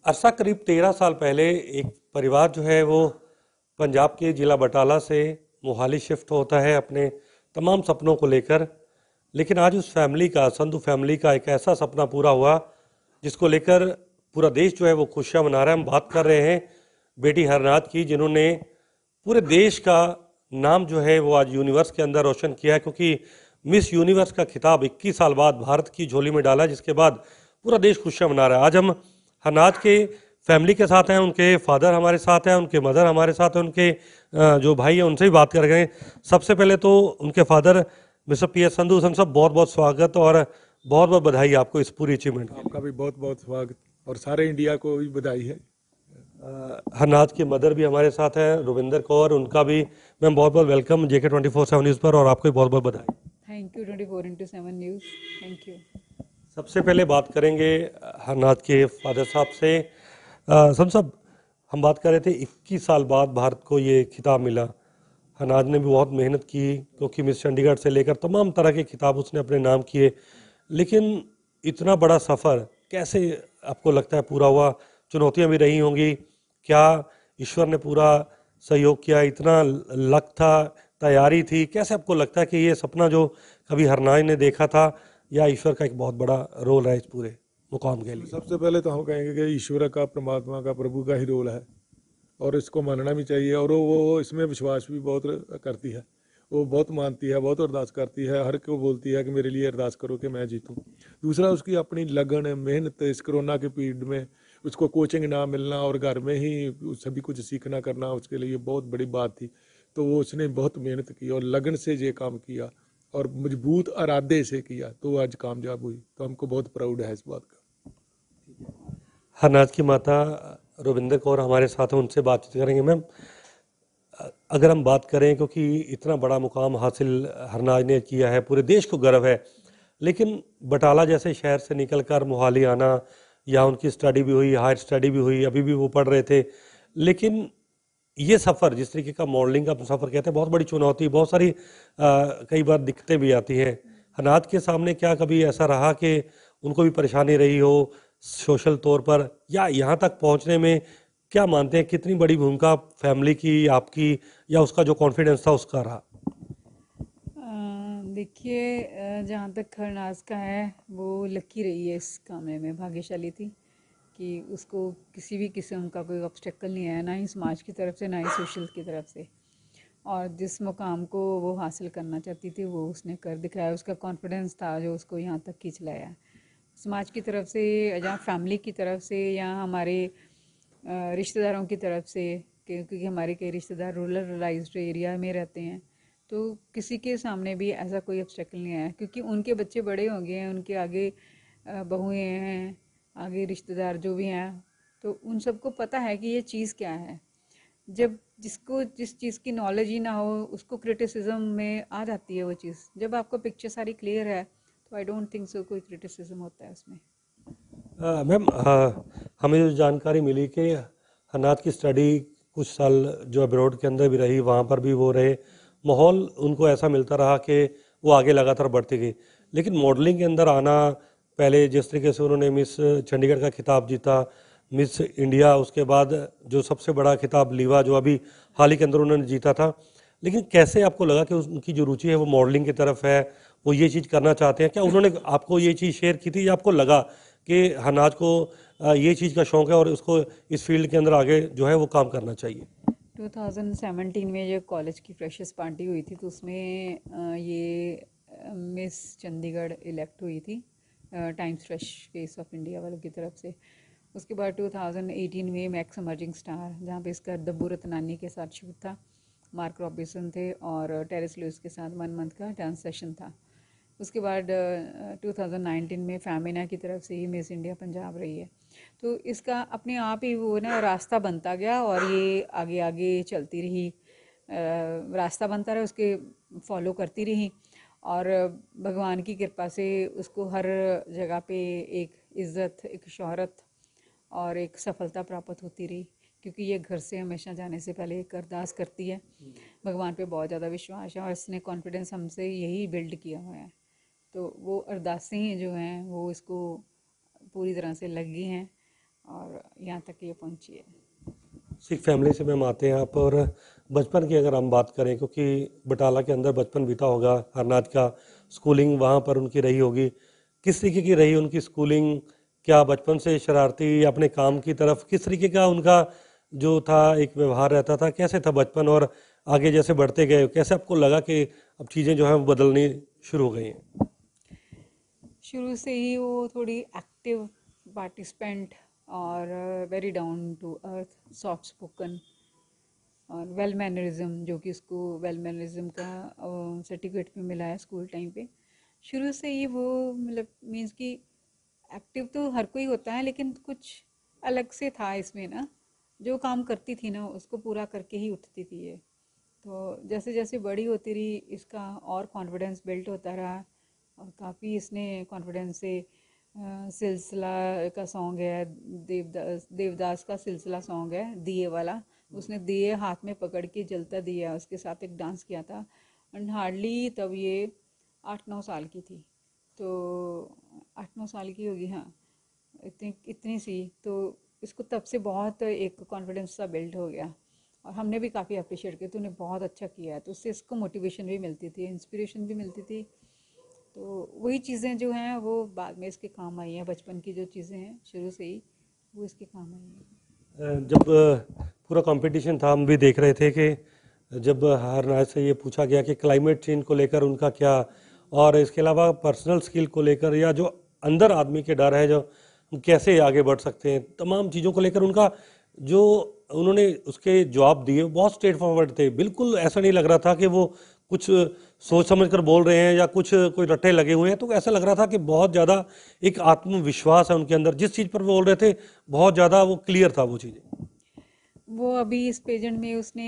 अरसा करीब 13 साल पहले एक परिवार जो है वो पंजाब के ज़िला बटाला से मोहाली शिफ्ट होता है अपने तमाम सपनों को लेकर। लेकिन आज उस फैमिली का, संधू फैमिली का एक ऐसा सपना पूरा हुआ जिसको लेकर पूरा देश जो है वो खुशियाँ मना रहा है। हम बात कर रहे हैं बेटी हरनाथ की, जिन्होंने पूरे देश का नाम जो है वो आज यूनिवर्स के अंदर रोशन किया है, क्योंकि मिस यूनिवर्स का खिताब 21 साल बाद भारत की झोली में डाला, जिसके बाद पूरा देश खुशियाँ मना रहा है। आज हम हरनाथ के फैमिली के साथ हैं, उनके फादर हमारे साथ हैं, उनके मदर हमारे साथ हैं, उनके जो भाई हैं उनसे भी बात कर रहे हैं। सबसे पहले तो उनके father Mr P S Sandhu सब बहुत बहुत स्वागत और बहुत बहुत बधाई आपको इस पूरी अचीवमेंट के लिए। आपका भी बहुत बहुत स्वागत और सारे इंडिया को भी बधाई है। हरनाथ की मदर भी हमारे साथ हैं, रुविंदर कौर, उनका भी मैम बहुत बहुत वेलकम JK 24/7 न्यूज़ पर, और आपको भी बहुत बहुत बधाई। Thank you 24/7 news. Thank you. सबसे पहले बात करेंगे हरनाथ के फादर साहब से। सब सब हम बात कर रहे थे 21 साल बाद भारत को ये खिताब मिला। हरनाथ ने भी बहुत मेहनत की, क्योंकि मिस चंडीगढ़ से लेकर तमाम तरह के खिताब उसने अपने नाम किए। लेकिन इतना बड़ा सफ़र कैसे आपको लगता है पूरा हुआ? चुनौतियां भी रही होंगी, क्या ईश्वर ने पूरा सहयोग किया? इतना लक था, तैयारी थी? कैसे आपको लगता है कि ये सपना जो कभी हरनाथ ने देखा था, या ईश्वर का एक बहुत बड़ा रोल है इस पूरे मुकाम के लिए? सबसे पहले तो हम कहेंगे कि ईश्वर का, परमात्मा का, प्रभु का ही रोल है और इसको मानना भी चाहिए। और वो इसमें विश्वास भी बहुत करती है, वो बहुत मानती है, बहुत अरदास करती है, हर को बोलती है कि मेरे लिए अरदास करो कि मैं जीतूँ। दूसरा, उसकी अपनी लगन, मेहनत, इस कोरोना के पीरियड में उसको कोचिंग ना मिलना और घर में ही सभी कुछ सीखना करना उसके लिए बहुत बड़ी बात थी। तो वो उसने बहुत मेहनत की और लगन से ये काम किया और मजबूत इरादे से किया, तो आज कामयाब हुई। तो हमको बहुत प्राउड है इस बात का। हरनाथ की माता रुविंदर कौर हमारे साथ हैं, उनसे बातचीत करेंगे। मैम, अगर हम बात करें, क्योंकि इतना बड़ा मुकाम हासिल हरनाथ ने किया है, पूरे देश को गर्व है, लेकिन बटाला जैसे शहर से निकलकर मोहाली आना, या उनकी स्टडी भी हुई, हायर स्टडी भी हुई, अभी भी वो पढ़ रहे थे, लेकिन ये सफ़र जिस तरीके का मॉडलिंग का सफ़र कहते हैं, बहुत बड़ी चुनौती, बहुत सारी कई बार दिक्कतें भी आती हैं। हरनाथ के सामने क्या कभी ऐसा रहा कि उनको भी परेशानी रही हो सोशल तौर पर, या यहाँ तक पहुँचने में क्या मानते हैं कितनी बड़ी भूमिका फैमिली की, आपकी, या उसका जो कॉन्फिडेंस था उसका रहा? देखिए, जहाँ तक खरनाज का है वो लकी रही है, इस मामले में भाग्यशाली थी कि उसको किसी भी किस्म का कोई ऑब्स्टेकल नहीं आया, ना ही समाज की तरफ से, ना ही सोशल की तरफ से। और जिस मुकाम को वो हासिल करना चाहती थी वो उसने कर दिखाया। उसका कॉन्फिडेंस था जो उसको यहाँ तक खींच लाया। समाज की तरफ से या फैमिली की तरफ से या हमारे रिश्तेदारों की तरफ से, क्योंकि हमारे कई रिश्तेदार रूरलाइज्ड एरिया में रहते हैं, तो किसी के सामने भी ऐसा कोई ऑब्स्टेकल नहीं आया, क्योंकि उनके बच्चे बड़े हो गए हैं, उनके आगे बहुएँ हैं, आगे रिश्तेदार जो भी हैं, तो उन सबको पता है कि ये चीज़ क्या है। जब जिसको जिस चीज़ की नॉलेज ही ना हो उसको क्रिटिसिज्म में आ जाती है वो चीज़। जब आपको पिक्चर सारी क्लियर है तो आई डोंट थिंक सो कोई क्रिटिसिज्म होता है उसमें। मैम, हमें जो जानकारी मिली कि हरनाथ की स्टडी कुछ साल जो अब्रॉड के अंदर भी रही, वहाँ पर भी वो रहे, माहौल उनको ऐसा मिलता रहा कि वो आगे लगातार बढ़ती गई। लेकिन मॉडलिंग के अंदर आना, पहले जिस तरीके से उन्होंने मिस चंडीगढ़ का खिताब जीता, मिस इंडिया, उसके बाद जो सबसे बड़ा खिताब लीवा जो अभी हाल ही के अंदर उन्होंने जीता था, लेकिन कैसे आपको लगा कि उनकी जो रुचि है वो मॉडलिंग की तरफ है, वो ये चीज़ करना चाहते हैं? क्या उन्होंने आपको ये चीज़ शेयर की थी, या आपको लगा कि हरनाथ को ये चीज़ का शौक़ है और उसको इस फील्ड के अंदर आगे जो है वो काम करना चाहिए? 2017 में जब कॉलेज की फ्रेशर्स पार्टी हुई थी तो उसमें ये मिस चंडीगढ़ इलेक्ट हुई थी Times Fresh Face of India वालों की तरफ से। उसके बाद 2018 में मैक्स इमर्जिंग स्टार, जहाँ पे इसका दब्बू रतनानी के साथ शूट था, मार्क रॉबिन्सन थे और टेरेस लुइस के साथ 1 मंथ का डांस सेशन था। उसके बाद 2019 में फैमिना की तरफ से ही मिस इंडिया पंजाब रही है। तो इसका अपने आप ही वो ना रास्ता बनता गया और ये आगे आगे चलती रही, रास्ता बनता रहा, उसके फॉलो करती रही और भगवान की कृपा से उसको हर जगह पे एक इज़्ज़त, एक शोहरत और एक सफलता प्राप्त होती रही, क्योंकि ये घर से हमेशा जाने से पहले एक अरदास करती है। भगवान पे बहुत ज़्यादा विश्वास है और इसने कॉन्फिडेंस हमसे यही बिल्ड किया हुआ है। तो वो अरदासें जो हैं वो इसको पूरी तरह से लग गई हैं और यहाँ तक ये पहुँची है। सिख फैमिली से मैम आते हैं आप, और बचपन की अगर हम बात करें, क्योंकि बटाला के अंदर बचपन बीता होगा, हरनाज का स्कूलिंग वहाँ पर उनकी रही होगी, किस तरीके की रही उनकी स्कूलिंग? क्या बचपन से शरारती या अपने काम की तरफ, किस तरीके का उनका जो था एक व्यवहार रहता था, कैसे था बचपन? और आगे जैसे बढ़ते गए कैसे आपको लगा कि अब चीज़ें जो हैं वो बदलनी शुरू हो गई हैं? शुरू से ही वो थोड़ी एक्टिव पार्टिसिपेंट और very down to earth, soft spoken और वेल मैनरिज्म, जो कि उसको वेल मैनरिज्म का सर्टिफिकेट भी मिला है स्कूल टाइम पे। शुरू से ही वो मतलब मीन्स कि एक्टिव तो हर कोई होता है, लेकिन कुछ अलग से था इसमें ना, जो काम करती थी ना उसको पूरा करके ही उठती थी ये। तो जैसे जैसे बड़ी होती रही इसका और कॉन्फिडेंस बिल्ट होता रहा, और काफ़ी इसने कॉन्फिडेंस से सिलसिला का सॉन्ग है, देवदास का सिलसिला सॉन्ग है दिए वाला, उसने दिए हाथ में पकड़ के जलता दिया उसके साथ एक डांस किया था। एंड हार्डली तब ये 8-9 साल की थी, तो 8-9 साल की होगी, हाँ इतनी इतनी सी। तो इसको तब से बहुत एक कॉन्फिडेंस सा बिल्ड हो गया, और हमने भी काफ़ी अप्रिशिएट किया, तूने बहुत अच्छा किया है, तो उससे इसको मोटिवेशन भी मिलती थी, इंस्पिरेशन भी मिलती थी। तो वही चीज़ें जो हैं वो बाद में इसके काम आई हैं, बचपन की जो चीज़ें हैं शुरू से ही वो इसके काम आई हैं। जब पूरा कंपटीशन था, हम भी देख रहे थे कि जब हरनाज से ये पूछा गया कि क्लाइमेट चेंज को लेकर उनका क्या, और इसके अलावा पर्सनल स्किल को लेकर, या जो अंदर आदमी के डर है, जो हम कैसे आगे बढ़ सकते हैं, तमाम चीज़ों को लेकर उनका जो उन्होंने उसके जवाब दिए बहुत स्ट्रेट फॉरवर्ड थे। बिल्कुल ऐसा नहीं लग रहा था कि वो कुछ सोच समझ कर बोल रहे हैं या कुछ कोई रट्टे लगे हुए हैं। तो ऐसा लग रहा था कि बहुत ज़्यादा एक आत्मविश्वास है उनके अंदर, जिस चीज़ पर वो बोल रहे थे बहुत ज़्यादा वो क्लियर था वो चीज़ें। वो अभी इस पेजेंट में उसने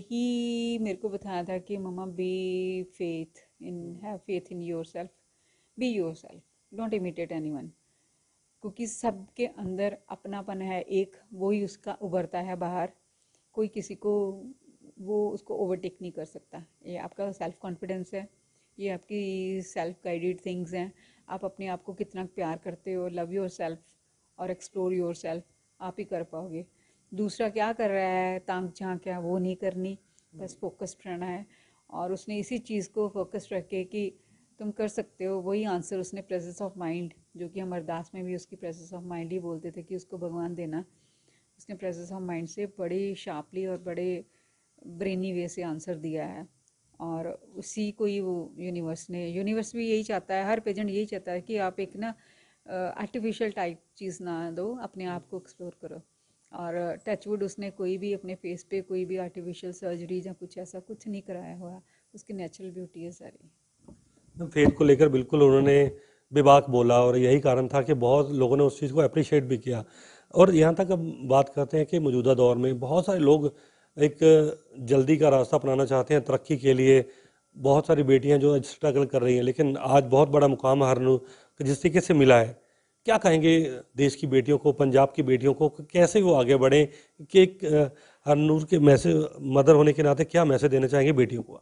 यही मेरे को बताया था कि mama be faith in have faith in yourself, be yourself, don't imitate anyone. क्योंकि सबके अंदर अपनापन है एक, वो ही उसका उभरता है बाहर, कोई किसी को वो उसको ओवरटेक नहीं कर सकता। ये आपका सेल्फ कॉन्फिडेंस है, ये आपकी सेल्फ गाइडेड थिंग्स हैं। आप अपने आप को कितना प्यार करते हो, लव योर सेल्फ और एक्सप्लोर योर सेल्फ, आप ही कर पाओगे। दूसरा क्या कर रहा है तांग झांक क्या, वो नहीं करनी, बस फोकस्ड रहना है। और उसने इसी चीज़ को फोकस्ड रखे कि तुम कर सकते हो, वही आंसर उसने प्रेजेंस ऑफ माइंड, जो कि हम अरदास में भी उसकी प्रेजेंस ऑफ माइंड ही बोलते थे कि उसको भगवान देना, उसने प्रेजेंस ऑफ माइंड से बड़ी शार्पली और बड़े ब्रेनी वे से आंसर दिया है। और उसी को ही वो यूनिवर्स भी यही चाहता है, हर पेजेंट यही चाहता है कि आप एक ना आर्टिफिशियल टाइप चीज़ ना दो, अपने आप को एक्सप्लोर करो। और टचवुड उसने कोई भी अपने फेस पे कोई भी आर्टिफिशियल सर्जरी या कुछ ऐसा कुछ नहीं कराया हुआ, उसकी नेचुरल ब्यूटी है सारी। फेथ को लेकर बिल्कुल उन्होंने बेबाक बोला, और यही कारण था कि बहुत लोगों ने उस चीज़ को अप्रिशिएट भी किया। और यहाँ तक अब बात करते हैं कि मौजूदा दौर में बहुत सारे लोग एक जल्दी का रास्ता अपनाना चाहते हैं तरक्की के लिए। बहुत सारी बेटियां जो स्ट्रगल कर रही हैं, लेकिन आज बहुत बड़ा मुकाम हरनूर को जिस तरीके से मिला है, क्या कहेंगे देश की बेटियों को, पंजाब की बेटियों को, कि कैसे वो आगे बढ़ें? कि एक हरनूर के मैसेज, मदर होने के नाते क्या मैसेज देना चाहेंगे बेटियों को?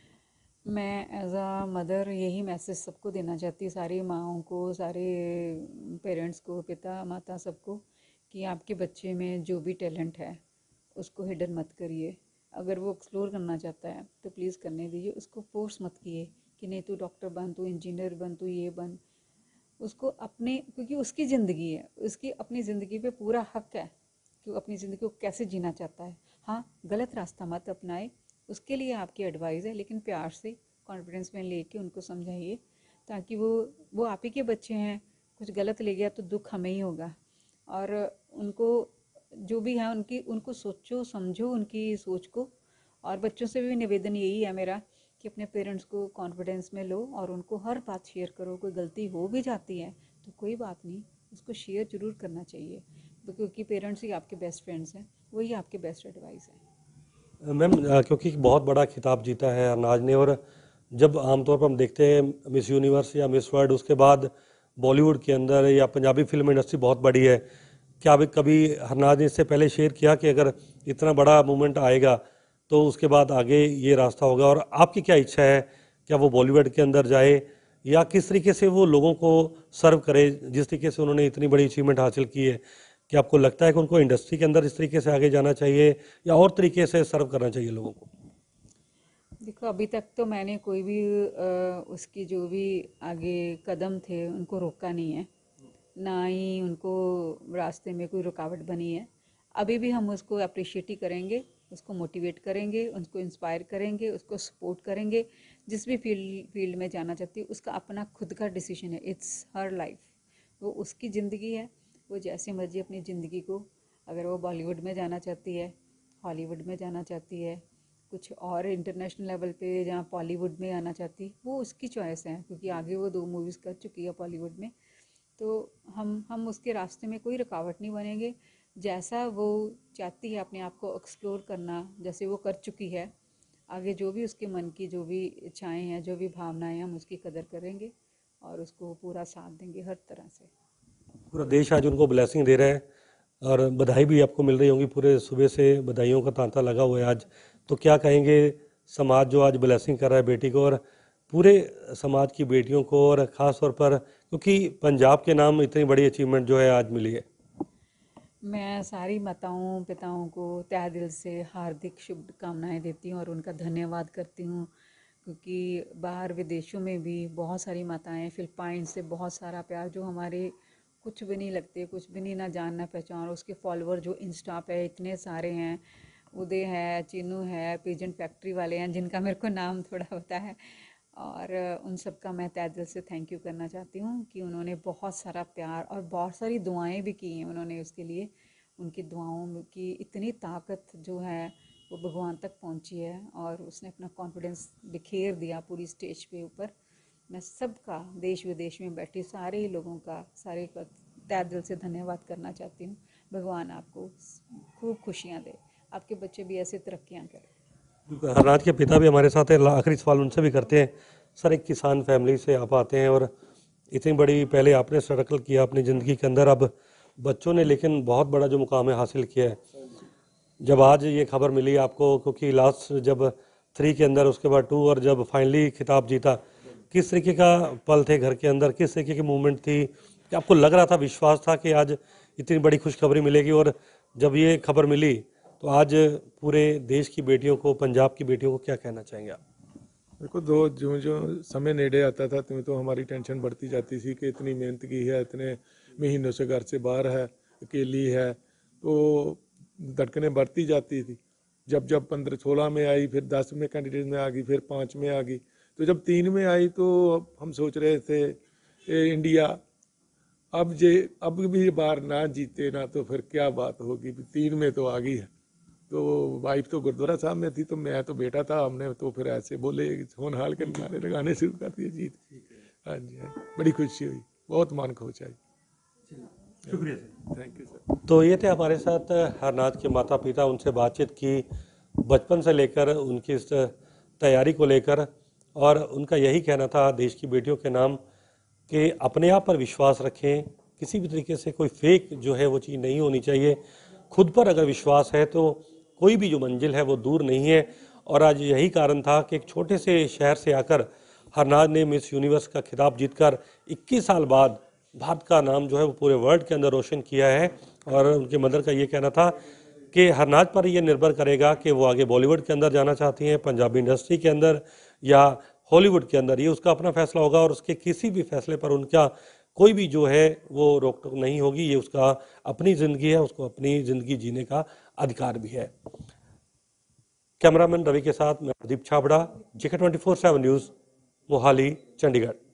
मैं एज अ मदर यही मैसेज सबको देना चाहती हूँ, सारी माँओं को, सारे पेरेंट्स को, पिता माता सबको, कि आपके बच्चे में जो भी टैलेंट है उसको हिडन मत करिए। अगर वो एक्सप्लोर करना चाहता है तो प्लीज़ करने दीजिए, उसको फोर्स मत किए कि नहीं तू डॉक्टर बन, तू इंजीनियर बन, तू ये बन। उसको अपने, क्योंकि उसकी ज़िंदगी है, उसकी अपनी ज़िंदगी पे पूरा हक है कि वो अपनी ज़िंदगी को कैसे जीना चाहता है। हाँ, गलत रास्ता मत अपनाए, उसके लिए आपकी एडवाइस है, लेकिन प्यार से कॉन्फिडेंस में लेके उनको समझाइए, ताकि वो आप ही के बच्चे हैं, कुछ गलत ले गया तो दुख हमें ही होगा। और उनको जो भी है उनको सोचो समझो उनकी सोच को। और बच्चों से भी निवेदन यही है मेरा कि अपने पेरेंट्स को कॉन्फिडेंस में लो और उनको हर बात शेयर करो। कोई गलती हो भी जाती है तो कोई बात नहीं, उसको शेयर ज़रूर करना चाहिए, क्योंकि पेरेंट्स ही आपके बेस्ट फ्रेंड्स हैं, वही आपके बेस्ट एडवाइस है। मैम, क्योंकि बहुत बड़ा खिताब जीता है अरनाज ने, और जब आमतौर पर हम देखते हैं मिस यूनिवर्स या मिस वर्ल्ड, उसके बाद बॉलीवुड के अंदर या पंजाबी फिल्म इंडस्ट्री बहुत बड़ी है। क्या अभी कभी हरनाज ने इससे पहले शेयर किया कि अगर इतना बड़ा मूवमेंट आएगा तो उसके बाद आगे ये रास्ता होगा? और आपकी क्या इच्छा है, क्या वो बॉलीवुड के अंदर जाए, या किस तरीके से वो लोगों को सर्व करे, जिस तरीके से उन्होंने इतनी बड़ी अचीवमेंट हासिल की है? कि आपको लगता है कि उनको इंडस्ट्री के अंदर इस तरीके से आगे जाना चाहिए या और तरीके से सर्व करना चाहिए लोगों को? देखो, अभी तक तो मैंने कोई भी उसकी जो भी आगे कदम थे उनको रोका नहीं है, ना ही उनको रास्ते में कोई रुकावट बनी है। अभी भी हम उसको अप्रिशिएट ही करेंगे, उसको मोटिवेट करेंगे, उसको इंस्पायर करेंगे, उसको सपोर्ट करेंगे। जिस भी फील्ड में जाना चाहती है उसका अपना खुद का डिसीजन है, इट्स हर लाइफ, वो उसकी ज़िंदगी है। वो जैसे मर्जी अपनी ज़िंदगी को, अगर वो बॉलीवुड में जाना चाहती है, हॉलीवुड में जाना चाहती है, कुछ और इंटरनेशनल लेवल पे जहाँ बॉलीवुड में आना चाहती, वो उसकी चॉइस है, क्योंकि आगे वो 2 मूवीज़ कर चुकी है बॉलीवुड में। तो हम उसके रास्ते में कोई रुकावट नहीं बनेंगे। जैसा वो चाहती है अपने आप को एक्सप्लोर करना, जैसे वो कर चुकी है, आगे जो भी उसके मन की जो भी इच्छाएं हैं, जो भी भावनाएं हैं, हम उसकी कदर करेंगे और उसको पूरा साथ देंगे हर तरह से। पूरा देश आज उनको ब्लेसिंग दे रहा है और बधाई भी आपको मिल रही होंगी, पूरे सुबह से बधाइयों का तांता लगा हुआ है आज। तो क्या कहेंगे समाज जो आज ब्लेसिंग कर रहा है बेटी को, और पूरे समाज की बेटियों को, और ख़ास तौर पर क्योंकि पंजाब के नाम इतनी बड़ी अचीवमेंट जो है आज मिली है? मैं सारी माताओं पिताओं को तहे दिल से हार्दिक शुभकामनाएं देती हूँ और उनका धन्यवाद करती हूँ, क्योंकि बाहर विदेशों में भी बहुत सारी माताएं, फिलिपाइंस से बहुत सारा प्यार, जो हमारे कुछ भी नहीं लगते, कुछ भी नहीं ना जान ना पहचान, और उसके फॉलोअर जो इंस्टा पे इतने सारे हैं, उदय है, चिन्नू है, पिजन फैक्ट्री वाले हैं जिनका मेरे को नाम थोड़ा पता है, और उन सब का मैं तहे दिल से थैंक यू करना चाहती हूँ कि उन्होंने बहुत सारा प्यार और बहुत सारी दुआएं भी की हैं उन्होंने उसके लिए। उनकी दुआओं की इतनी ताकत जो है वो भगवान तक पहुँची है, और उसने अपना कॉन्फिडेंस बिखेर दिया पूरी स्टेज पे ऊपर। मैं सबका, देश विदेश में बैठे सारे ही लोगों का, सारे का तहे दिल से धन्यवाद करना चाहती हूँ। भगवान आपको खूब खुशियाँ दे, आपके बच्चे भी ऐसे तरक्कियाँ करें। बिल्कुल, हरनाथ के पिता भी हमारे साथ हैं। आखिरी सवाल उनसे भी करते हैं। सर, एक किसान फैमिली से आप आते हैं और इतनी बड़ी, पहले आपने स्ट्रगल किया अपनी ज़िंदगी के अंदर, अब बच्चों ने लेकिन बहुत बड़ा जो मुकाम है हासिल किया है। जब आज ये खबर मिली आपको, क्योंकि लास्ट जब 3 के अंदर, उसके बाद 2, और जब फाइनली खिताब जीता, किस तरीके का पल थे घर के अंदर, किस तरीके की मूवमेंट थी कि आपको लग रहा था, विश्वास था कि आज इतनी बड़ी खुशखबरी मिलेगी? और जब ये खबर मिली तो आज पूरे देश की बेटियों को, पंजाब की बेटियों को क्या कहना चाहेंगे आप? देखो, दो जो जो समय नेड़े आता था तो हमारी टेंशन बढ़ती जाती थी कि इतनी मेहनत की है, इतने महीनों से घर से बाहर है, अकेली है, तो धड़कनें बढ़ती जाती थी। जब जब 15-16 में आई, फिर 10 में कैंडिडेट में आ गई, फिर 5 में आ गई, तो जब 3 में आई तो हम सोच रहे थे इंडिया अब भी ये बार ना जीते ना तो फिर क्या बात होगी, 3 में तो आ गई है। तो वाइफ तो गुरुद्वारा साहब में थी, तो मैं तो बेटा था, हमने तो फिर ऐसे बोले होनहाल के नारे लगाने शुरू कर दिए, जीत। हाँ जी, हाँ, बड़ी खुशी हुई, बहुत मान खोच आई। शुक्रिया सर। Thank you sir. तो ये थे हमारे साथ हरनाथ के माता पिता, उनसे बातचीत की बचपन से लेकर उनकी इस तैयारी को लेकर, और उनका यही कहना था देश की बेटियों के नाम कि अपने आप पर विश्वास रखें, किसी भी तरीके से कोई फेक जो है वो चीज़ नहीं होनी चाहिए। खुद पर अगर विश्वास है तो कोई भी जो मंजिल है वो दूर नहीं है। और आज यही कारण था कि एक छोटे से शहर से आकर हरनाथ ने मिस यूनिवर्स का खिताब जीतकर 21 साल बाद भारत का नाम जो है वो पूरे वर्ल्ड के अंदर रोशन किया है। और उनके मदर का ये कहना था कि हरनाथ पर ये निर्भर करेगा कि वो आगे बॉलीवुड के अंदर जाना चाहती हैं, पंजाबी इंडस्ट्री के अंदर या हॉलीवुड के अंदर, ये उसका अपना फैसला होगा और उसके किसी भी फैसले पर उनका कोई भी जो है वो रोक टोक नहीं होगी। ये उसका अपनी ज़िंदगी है, उसको अपनी ज़िंदगी जीने का अधिकार भी है। कैमरामैन रवि के साथ मैं प्रदीप छाबड़ा, JK 24/7 न्यूज़, मोहाली, चंडीगढ़।